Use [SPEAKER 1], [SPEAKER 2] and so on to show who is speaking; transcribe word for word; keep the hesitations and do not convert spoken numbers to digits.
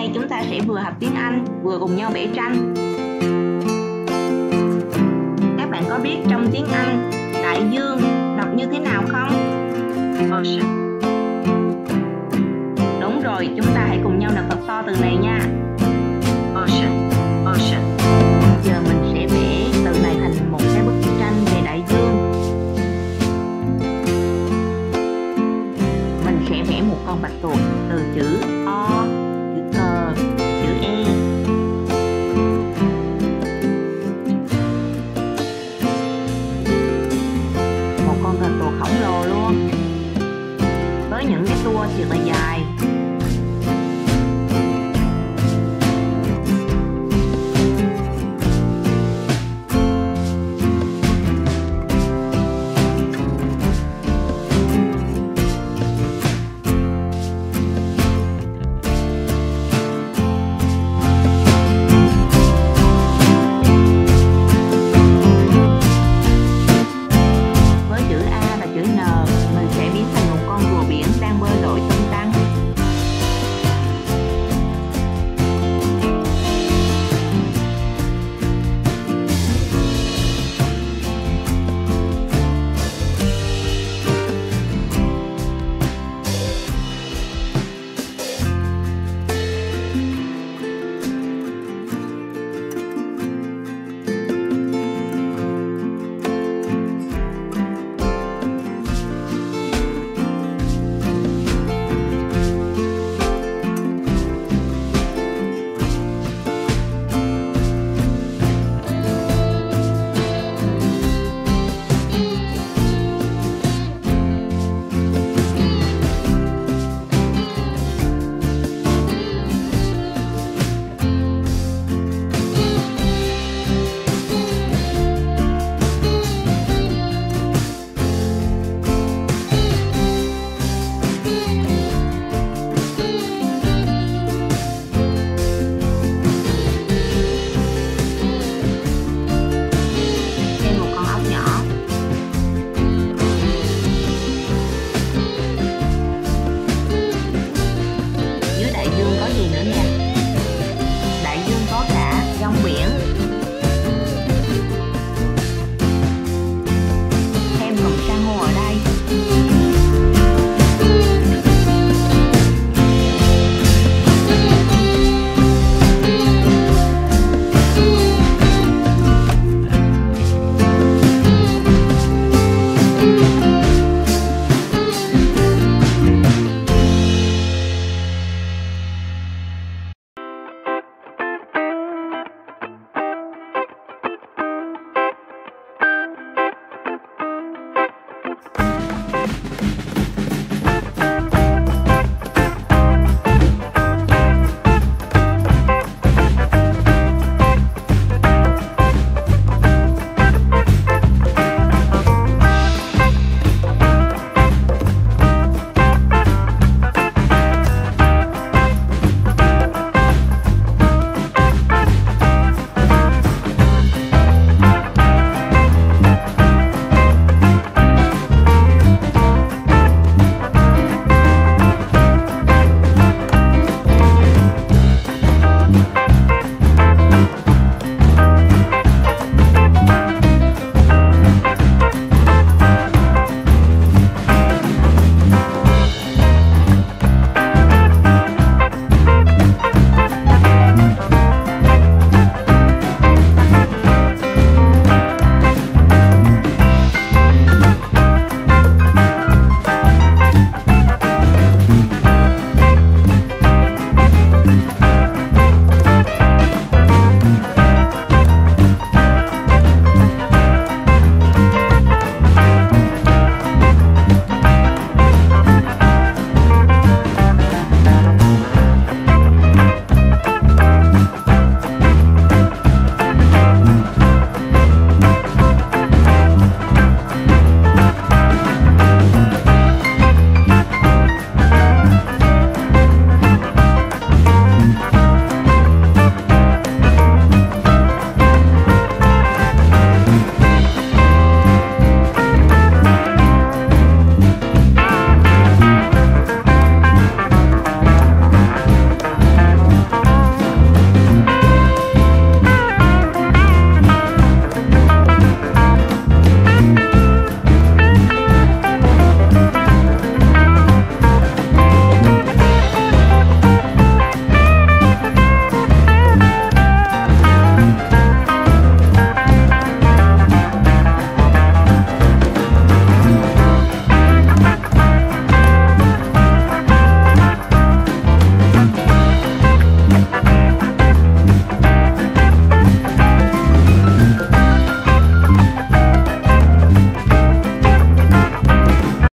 [SPEAKER 1] nay chúng ta sẽ vừa học tiếng Anh, vừa cùng nhau vẽ tranh. Các bạn có biết trong tiếng Anh, đại dương đọc như thế nào không?
[SPEAKER 2] Ocean.
[SPEAKER 1] Đúng rồi, chúng ta hãy cùng nhau đọc thật to từ này nha.
[SPEAKER 2] Ocean. Ocean.
[SPEAKER 1] Giờ mình sẽ vẽ từ này thành một cái bức tranh về đại dương. Mình sẽ vẽ một con bạch tuộc từ chữ O, chữ Cờ, chữ E. Một con cờ tuộc khổng lồ luôn, với những cái tua thiệt là dài.